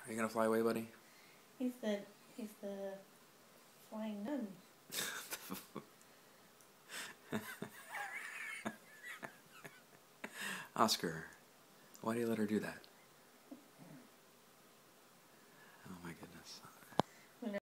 Are you gonna fly away, buddy? He's the flying nun. Oscar, why do you let her do that?